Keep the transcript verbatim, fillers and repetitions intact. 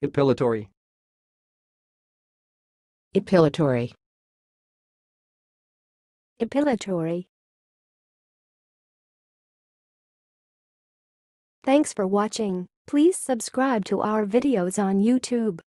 Epilatory. Epilatory. Epilatory. Thanks for watching. Please subscribe to our videos on YouTube.